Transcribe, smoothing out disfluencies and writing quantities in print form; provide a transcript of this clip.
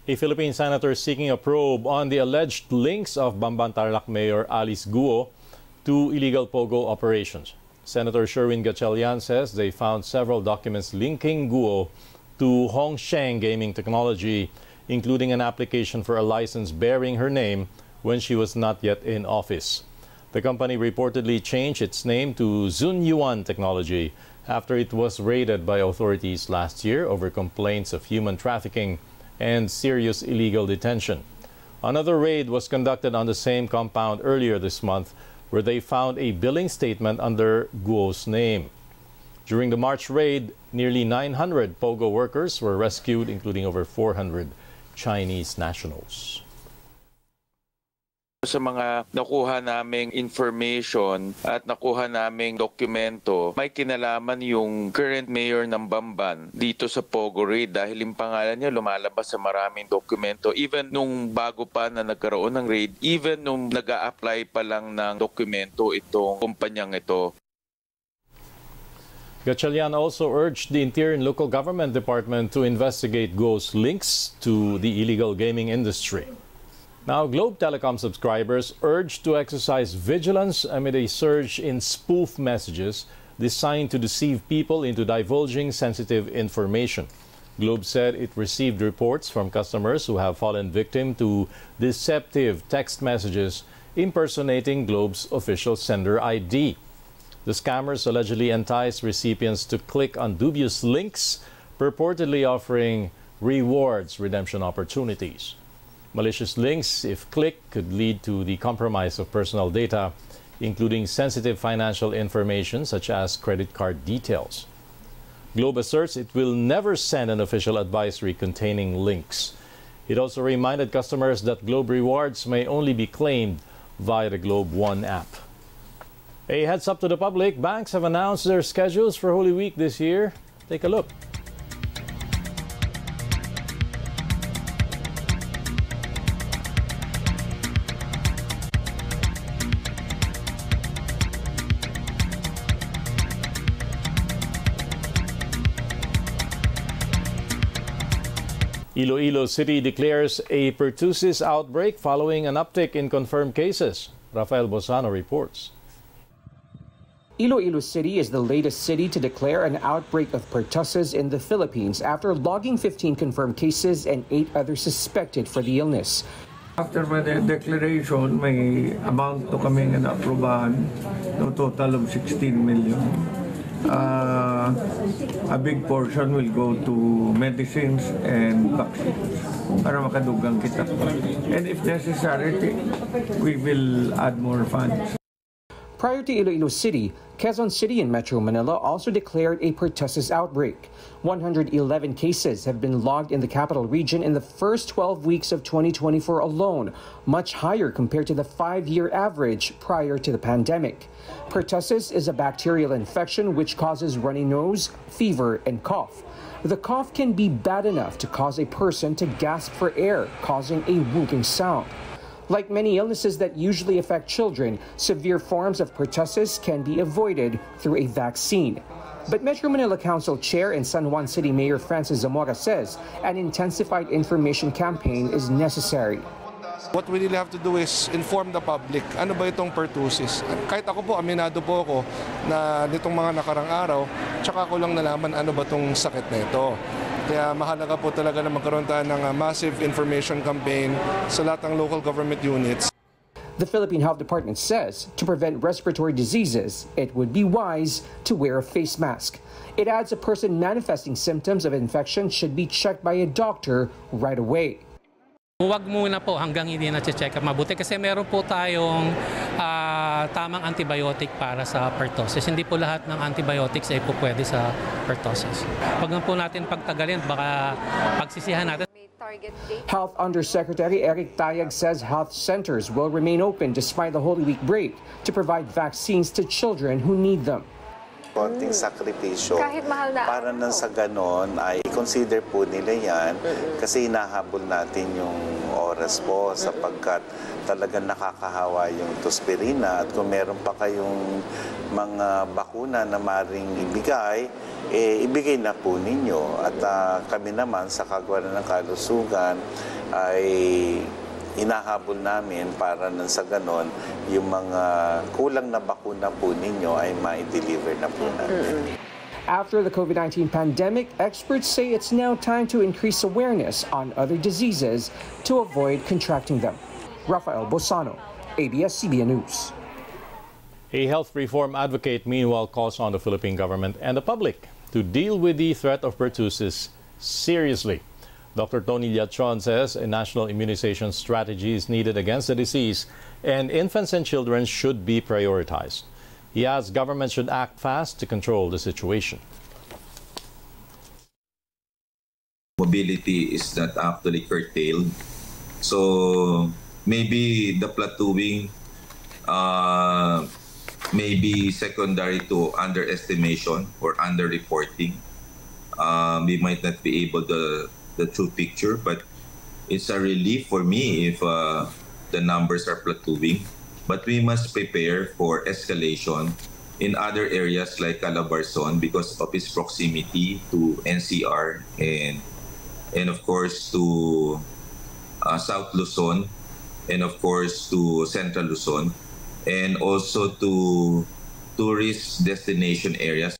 A Philippine senator seeking a probe on the alleged links of Bamban Tarlac Mayor Alice Guo to illegal POGO operations. Senator Sherwin Gatchalian says they found several documents linking Guo to Hongsheng Gaming Technology, including an application for a license bearing her name when she was not yet in office. The company reportedly changed its name to Zunyuan Technology after it was raided by authorities last year over complaints of human trafficking and serious illegal detention. Another raid was conducted on the same compound earlier this month, where they found a billing statement under Guo's name. During the March raid, nearly 900 POGO workers were rescued, including over 400 Chinese nationals. Sa mga nakuha naming information at nakuha naming dokumento, may kinalaman yung current mayor ng Bamban dito sa POGO raid dahil yung pangalan niya lumalabas sa maraming dokumento. Even nung bago pa na nagkaroon ng raid, even nung nag-a-apply pa lang ng dokumento itong kumpanyang ito. Gatchalian also urged the Interior and Local Government Department to investigate Guo's links to the illegal gaming industry. Now, Globe Telecom subscribers urged to exercise vigilance amid a surge in spoof messages designed to deceive people into divulging sensitive information. Globe said it received reports from customers who have fallen victim to deceptive text messages impersonating Globe's official sender ID. The scammers allegedly enticed recipients to click on dubious links, purportedly offering rewards redemption opportunities. Malicious links, if clicked, could lead to the compromise of personal data, including sensitive financial information such as credit card details. Globe asserts it will never send an official advisory containing links. It also reminded customers that Globe rewards may only be claimed via the Globe One app. A heads up to the public, banks have announced their schedules for Holy Week this year. Take a look. Iloilo City declares a pertussis outbreak following an uptick in confirmed cases. Rafael Bozano reports. Iloilo City is the latest city to declare an outbreak of pertussis in the Philippines after logging 15 confirmed cases and 8 others suspected for the illness. After the declaration, may amount to kaming na-aprobahan no total of 16 million. A big portion will go to medicines and vaccines para makadugang kita. And if necessary, we will add more funds. Prior to Iloilo City, Quezon City and Metro Manila also declared a pertussis outbreak. 111 cases have been logged in the capital region in the first 12 weeks of 2024 alone, much higher compared to the 5-year average prior to the pandemic. Pertussis is a bacterial infection which causes runny nose, fever, and cough. The cough can be bad enough to cause a person to gasp for air, causing a whooping sound. Like many illnesses that usually affect children, severe forms of pertussis can be avoided through a vaccine. But Metro Manila Council Chair and San Juan City Mayor Francis Zamora says an intensified information campaign is necessary. What we really have to do is inform the public. Ano ba itong pertussis? Kahit ako po, aminado po ako na nitong mga nakarang araw, tsaka ko lang nalaman ano ba itong sakit na ito. Kaya mahalaga po talaga na magkaroon tayo ng massive information campaign sa lahat ng local government units. The Philippine Health Department says to prevent respiratory diseases, it would be wise to wear a face mask. It adds a person manifesting symptoms of infection should be checked by a doctor right away. Huwag muna po hanggang hindi na-check up mabuti kasi meron po tayong tamang antibiotic para sa pertussis. Hindi po lahat ng antibiotics ay po pwede sa pertussis. Huwag na po natin pagtagalin, baka pagsisihan natin. Health Undersecretary Eric Tayag says health centers will remain open despite the Holy Week break to provide vaccines to children who need them. Konting sakripisyo para nang sa ganon ay consider po nila yan kasi hinahabol natin yung oras po sapagkat talagang nakakahawa yung tuspirina at kung meron pa kayong mga bakuna na maring ibigay, ibigay na po ninyo at kami naman sa Kagawaran ng Kalusugan ay hinahabol namin para nang sa ganon, yung mga kulang na bakuna po ninyo ay ma-deliver na po natin. After the COVID-19 pandemic, experts say it's now time to increase awareness on other diseases to avoid contracting them. Rafael Bosano, ABS-CBN News. A health reform advocate, meanwhile, calls on the Philippine government and the public to deal with the threat of pertussis seriously. Dr. Tony Liachon says a national immunization strategy is needed against the disease, and infants and children should be prioritized. He adds government should act fast to control the situation. Mobility is not actually curtailed. So maybe the plateauing may be secondary to underestimation or underreporting. We might not be able to the true picture, but it's a relief for me if the numbers are plateauing. But we must prepare for escalation in other areas like Calabarzon because of its proximity to NCR and of course to South Luzon and of course to Central Luzon and also to tourist destination areas